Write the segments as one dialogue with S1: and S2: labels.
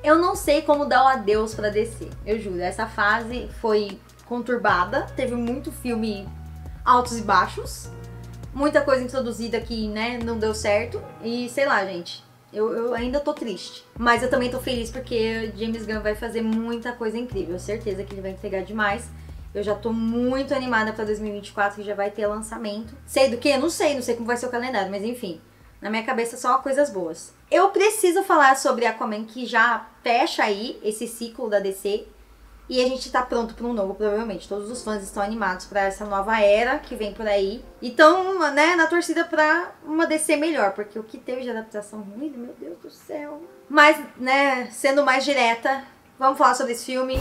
S1: Eu não sei como dar o adeus pra DC, eu juro. Essa fase foi conturbada, teve muito filme altos e baixos, muita coisa introduzida que, né, não deu certo. E sei lá, gente, eu ainda tô triste. Mas eu também tô feliz porque James Gunn vai fazer muita coisa incrível. Certeza que ele vai entregar demais. Eu já tô muito animada pra 2024, que já vai ter lançamento. Sei do que? Não sei como vai ser o calendário, mas enfim. Na minha cabeça só coisas boas. Eu preciso falar sobre Aquaman, que já fecha aí esse ciclo da DC. E a gente tá pronto pra um novo, provavelmente. Todos os fãs estão animados pra essa nova era que vem por aí. E tão, né, na torcida pra uma DC melhor. Porque o que teve de adaptação ruim, meu Deus do céu. Mas, né, sendo mais direta, vamos falar sobre esse filme.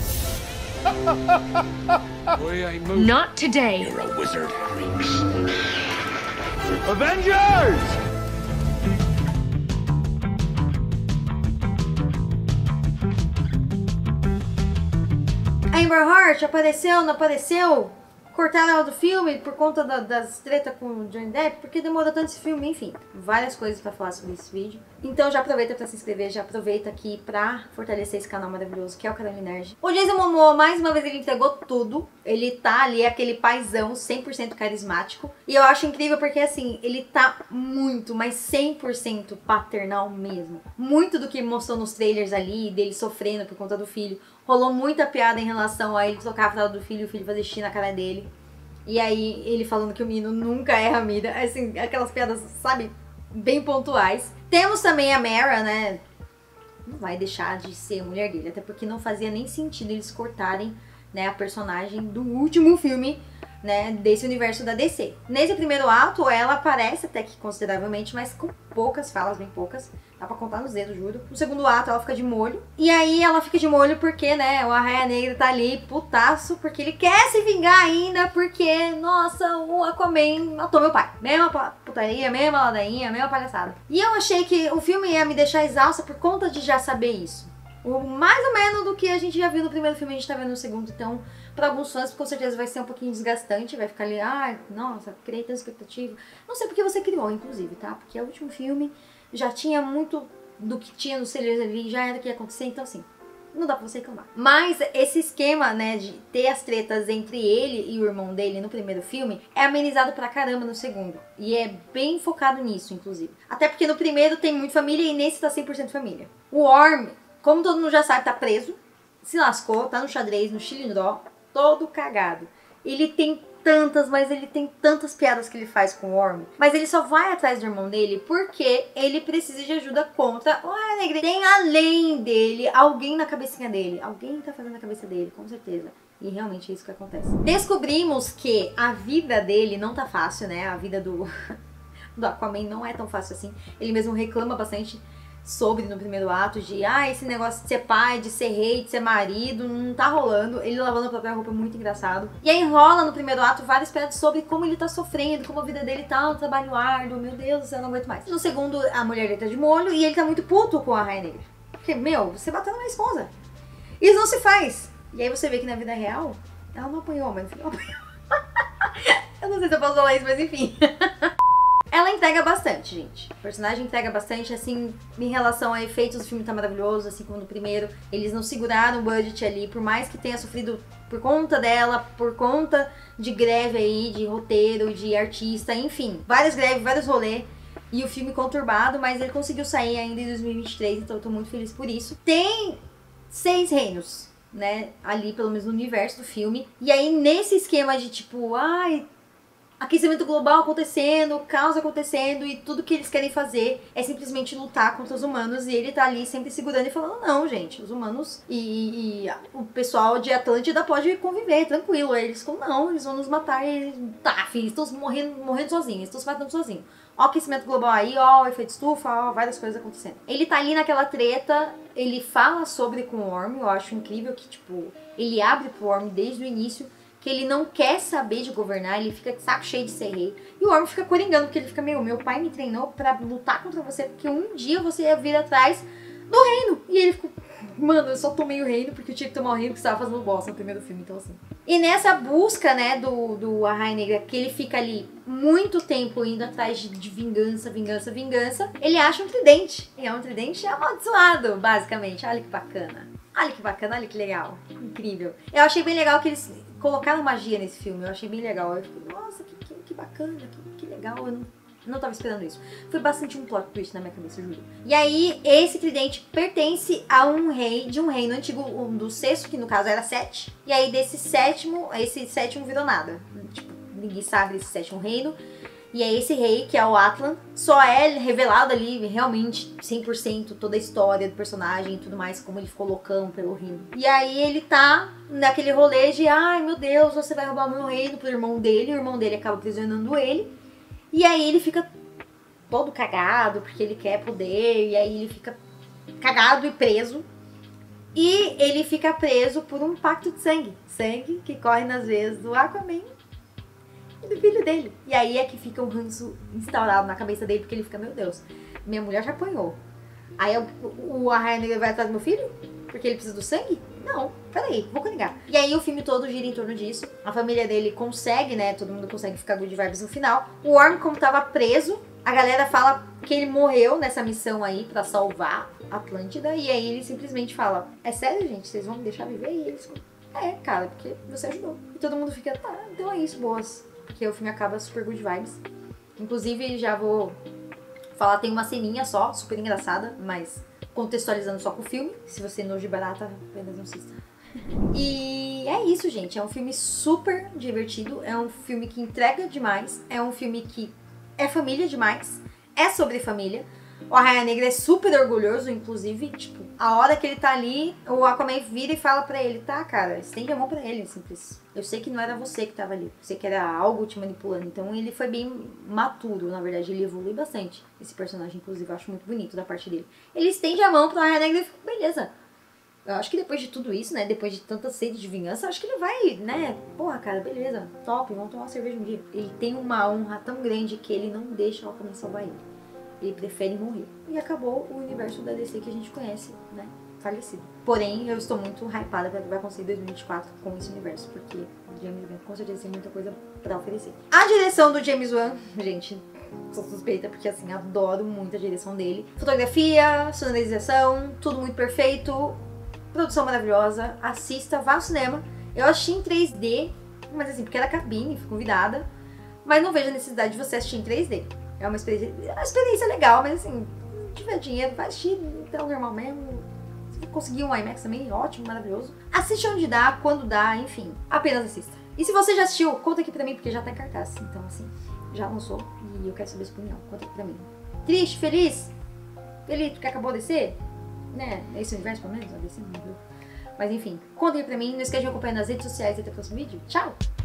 S2: Not today.
S3: You're a wizard. Avengers!
S1: Amber Heard apareceu, não apareceu? Cortaram ela do filme por conta das tretas com o Johnny Depp, porque demorou tanto esse filme, enfim. Várias coisas pra falar sobre esse vídeo. Então já aproveita pra se inscrever, já aproveita aqui pra fortalecer esse canal maravilhoso que é o Caroline Nerd. O Jason Momoa, mais uma vez, ele entregou tudo. Ele tá ali, aquele paizão 100% carismático. E eu acho incrível porque, assim, ele tá muito, mas 100% paternal mesmo. Muito do que mostrou nos trailers ali, dele sofrendo por conta do filho. Rolou muita piada em relação a ele trocar a fralda do filho e o filho fazer xixi na cara dele. E aí, ele falando que o menino nunca erra a mira. Assim, aquelas piadas, sabe, bem pontuais. Temos também a Mera, né? Não vai deixar de ser a mulher dele. Até porque não fazia nem sentido eles cortarem, né, a personagem do último filme, né, desse universo da DC. Nesse primeiro ato, ela aparece até que consideravelmente, mas com poucas falas, bem poucas. Dá pra contar nos dedos, juro. No segundo ato, ela fica de molho. E aí, ela fica de molho porque, né, o Arraia Negra tá ali, putaço, porque ele quer se vingar ainda, porque, nossa, o Aquaman matou meu pai. Mesma putaria, mesma ladainha, mesma palhaçada. E eu achei que o filme ia me deixar exausta por conta de já saber isso. Mais ou menos do que a gente já viu no primeiro filme, a gente tá vendo no segundo. Então, pra alguns fãs, com certeza vai ser um pouquinho desgastante. Vai ficar ali, ai, nossa, criei tanta expectativa. Não sei porque você criou, inclusive, tá? Porque é o último filme, já tinha muito do que tinha nos trailers ali, já era o que ia acontecer. Então, assim, não dá pra você reclamar. Mas esse esquema, né, de ter as tretas entre ele e o irmão dele no primeiro filme é amenizado pra caramba no segundo. E é bem focado nisso, inclusive. Até porque no primeiro tem muito família e nesse tá 100% família. O Orm, como todo mundo já sabe, tá preso, se lascou, tá no xadrez, no chilindró, todo cagado. Ele tem tantas, mas ele tem tantas piadas que ele faz com o Orm. Mas ele só vai atrás do irmão dele porque ele precisa de ajuda contra o Arraia Negra. Tem além dele, alguém na cabecinha dele. Alguém tá fazendo a cabeça dele, com certeza. E realmente é isso que acontece. Descobrimos que a vida dele não tá fácil, né? A vida do Aquaman não é tão fácil assim. Ele mesmo reclama bastante sobre no primeiro ato de esse negócio de ser pai, de ser rei, de ser marido, não tá rolando. Ele lavando a própria roupa é muito engraçado. E aí rola no primeiro ato várias piadas sobre como ele tá sofrendo, como a vida dele tá um trabalho árduo, meu Deus do céu, eu não aguento mais. No segundo, a mulher dele tá de molho e ele tá muito puto com a Arraia Negra. Porque, meu, você bateu na minha esposa. Isso não se faz. E aí você vê que na vida real, ela não apanhou, mas no final apanhou. Eu não sei se eu posso falar isso, mas enfim. Ela entrega bastante, gente. O personagem entrega bastante, assim, em relação a efeitos, o filme tá maravilhoso, assim como no primeiro. Eles não seguraram o budget ali, por mais que tenha sofrido por conta dela, por conta de greve aí, de roteiro, de artista, enfim. Várias greves, vários rolês. E o filme conturbado, mas ele conseguiu sair ainda em 2023, então eu tô muito feliz por isso. Tem 6 reinos, né, ali pelo menos no universo do filme. E aí nesse esquema de tipo, aquecimento global acontecendo, caos acontecendo e tudo que eles querem fazer é simplesmente lutar contra os humanos e ele tá ali sempre segurando e falando, não, gente, os humanos e o pessoal de Atlântida pode conviver, tranquilo. Aí eles falam, não, eles vão nos matar e tá, filho, estão morrendo sozinhos, estão se matando sozinhos. Ó o aquecimento global aí, ó o efeito estufa, ó várias coisas acontecendo. Ele tá ali naquela treta, ele fala sobre com o Orm, eu acho incrível que, tipo, ele abre pro Orm desde o início, que ele não quer saber de governar, ele fica de saco cheio de ser rei. E o Orm fica coringando, porque ele fica, meu pai me treinou pra lutar contra você, porque um dia você ia vir atrás do reino. E ele ficou, mano, eu só tomei o reino porque eu tinha que tomar o reino que estava fazendo bosta no primeiro filme, então assim. E nessa busca, né, do Arraia Negra, que ele fica ali muito tempo indo atrás de vingança, ele acha um tridente. E é um tridente amaldiçoado, basicamente. Olha que bacana. Olha que bacana, olha que legal. Incrível. Eu achei bem legal que eles colocaram magia nesse filme. Eu achei bem legal. Eu fiquei, nossa, que bacana, que legal. Eu não tava esperando isso. Foi bastante um plot twist na minha cabeça, eu juro. E aí, esse tridente pertence a um rei, de um reino antigo, do sexto, que no caso era 7. E aí, esse sétimo virou nada. Tipo, ninguém sabe desse sétimo reino. E é esse rei, que é o Atlan, só é revelado ali, realmente, 100%, toda a história do personagem e tudo mais, como ele ficou loucão pelo reino. E aí ele tá naquele rolê de, ai meu Deus, você vai roubar o meu reino pro irmão dele, o irmão dele acaba aprisionando ele. E aí ele fica todo cagado, porque ele quer poder, e aí ele fica cagado e preso. E ele fica preso por um pacto de sangue. Sangue que corre nas veias do Aquaman e do filho dele. E aí é que fica um ranço instaurado na cabeça dele, porque ele fica, meu Deus, minha mulher já apanhou. Aí o Arraia Negra vai atrás do meu filho? Porque ele precisa do sangue? Não, peraí, vou negar. E aí o filme todo gira em torno disso. A família dele consegue, né, todo mundo consegue ficar good vibes no final. O Orm, como tava preso, a galera fala que ele morreu nessa missão aí pra salvar a Atlântida. E aí ele simplesmente fala, é sério, gente? Vocês vão me deixar viver? E eles falam, cara, porque você ajudou. E todo mundo fica, tá, então é isso, boas. Porque o filme acaba super good vibes. Inclusive, já vou falar, tem uma ceninha só, super engraçada, mas contextualizando só com o filme. Se você nojo de barata, apenas não assista. E é isso, gente. É um filme super divertido. É um filme que entrega demais. É um filme que é família demais. É sobre família. O Arraia Negra é super orgulhoso, inclusive. Tipo, a hora que ele tá ali, o Aquaman vira e fala pra ele, tá, cara, estende a mão pra ele, simples. Eu sei que não era você que tava ali. Eu sei que era algo te manipulando. Então ele foi bem maturo, na verdade. Ele evolui bastante. Esse personagem, inclusive, eu acho muito bonito da parte dele. Ele estende a mão pro Arraia Negra e fica, beleza. Eu acho que depois de tudo isso, né, depois de tanta sede de vingança, acho que ele vai, né, porra, cara, beleza, top, vamos tomar uma cerveja um dia. Ele tem uma honra tão grande que ele não deixa o Aquaman salvar ele. Ele prefere morrer. E acabou o universo da DC que a gente conhece, né, falecido. Porém, eu estou muito hypada para o que vai acontecer em 2024 com esse universo, porque o James Wan com certeza tem muita coisa pra oferecer. A direção do James Wan, gente, sou suspeita porque, assim, adoro muito a direção dele. Fotografia, sonorização, tudo muito perfeito. Produção maravilhosa, assista, vá ao cinema. Eu achei em 3D, mas assim, porque era cabine, fui convidada. Mas não vejo a necessidade de você assistir em 3D. É uma experiência legal, mas assim, se tiver dinheiro, vai assistir, então normal mesmo. Se conseguir um IMAX também, ótimo, maravilhoso. Assiste onde dá, quando dá, enfim, apenas assista. E se você já assistiu, conta aqui pra mim, porque já tá em cartaz. Então assim, já lançou e eu quero saber sua opinião, conta aqui pra mim. Triste, feliz? Feliz porque acabou de descer? Né, esse universo pelo menos, a DC não viu. Mas enfim, conta aí pra mim, não esquece de me acompanhar nas redes sociais e até o próximo vídeo. Tchau!